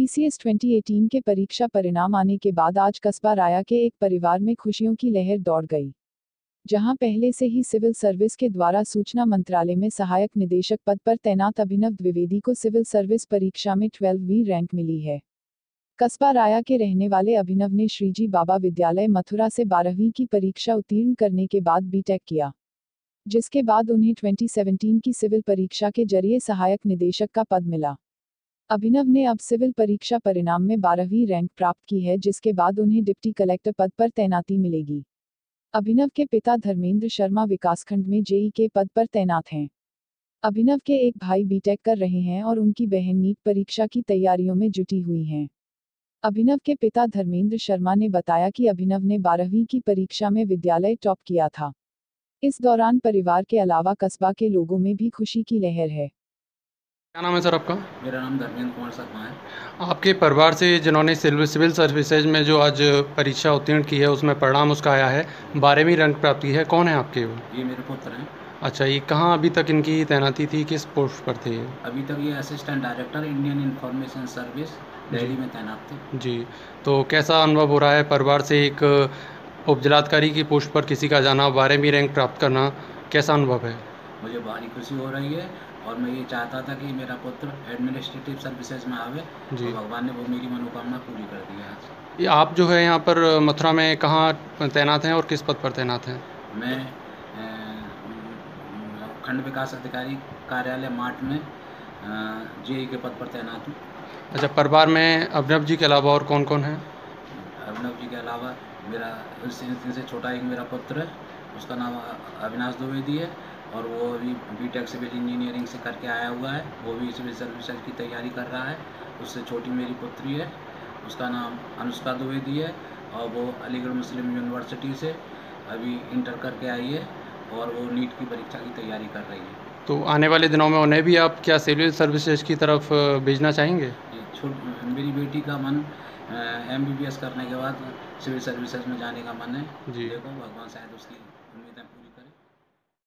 PCS 2018 के परीक्षा परिणाम आने के बाद आज कस्बा राया के एक परिवार में खुशियों की लहर दौड़ गई। जहां पहले से ही सिविल सर्विस के द्वारा सूचना मंत्रालय में सहायक निदेशक पद पर तैनात अभिनव द्विवेदी को सिविल सर्विस परीक्षा में 12वीं रैंक मिली है। कस्बा राया के रहने वाले अभिनव ने श्रीजी बाबा विद्यालय मथुरा से 12वीं की परीक्षा उत्तीर्ण करने के बाद बीटेक किया, जिसके बाद उन्हें 2017 की सिविल परीक्षा के जरिए सहायक निदेशक का पद मिला। अभिनव ने अब सिविल परीक्षा परिणाम में 12वीं रैंक प्राप्त की है, जिसके बाद उन्हें डिप्टी कलेक्टर पद पर तैनाती मिलेगी। अभिनव के पिता धर्मेंद्र शर्मा विकासखंड में जेई के पद पर तैनात हैं। अभिनव के एक भाई बीटेक कर रहे हैं और उनकी बहन नीट परीक्षा की तैयारियों में जुटी हुई हैं। अभिनव के पिता धर्मेंद्र शर्मा ने बताया कि अभिनव ने 12वीं की परीक्षा में विद्यालय टॉप किया था। इस दौरान परिवार के अलावा कस्बा के लोगों में भी खुशी की लहर है। क्या नाम है सर आपका? मेरा नाम धर्मेंद्र कुमार शर्मा है। आपके परिवार से जिन्होंने सिविल सर्विसेज में जो आज परीक्षा उत्तीर्ण की है उसमें परिणाम उसका आया है, 12वीं रैंक प्राप्त की है, कौन है आपके वो? ये मेरे पुत्र हैं। अच्छा, ये कहाँ अभी तक इनकी तैनाती थी, किस पोस्ट पर थे ये? अभी तक ये assistant director Indian information service Delhi में तैनात थे। जी, तो कैसा अनुभव हो रहा है परिवार से एक उपजिलाधिकारी की पोस्ट पर किसी का जाना, 12वीं रैंक प्राप्त करना, कैसा अनुभव है? मुझे भारी खुशी हो रही है और मैं ये चाहता था कि मेरा पुत्र एडमिनिस्ट्रेटिव सर्विसेज में आवे जी। और भगवान ने वो मेरी मनोकामना पूरी कर दी है आज। ये आप जो है यहाँ पर मथुरा में कहाँ तैनात हैं और किस पद पर तैनात हैं? मैं खंड विकास अधिकारी कार्यालय मार्ट में जेई के पद पर तैनात हूँ। अच्छा, परिवार में अभिनव जी के अलावा और कौन कौन है? अभिनव जी के अलावा मेरा इनसे छोटा एक मेरा पुत्र है, उसका नाम अविनाश द्विवेदी है और वो अभी बीटेक सिविल इंजीनियरिंग से करके आया हुआ है। वो भी सिविल सर्विसेज की तैयारी कर रहा है। उससे छोटी मेरी पुत्री है, उसका नाम अनुष्का द्विवेदी है और वो अलीगढ़ मुस्लिम यूनिवर्सिटी से अभी इंटर करके आई है और वो नीट की परीक्षा की तैयारी कर रही है। तो आने वाले दिनों में उन्हें भी आप क्या सिविल सर्विसेज की तरफ भेजना चाहेंगे? मेरी बेटी का मन MBBS करने के बाद सिविल सर्विसेज में जाने का मन है। जी। देखो भगवान शायद उसकी उम्मीदें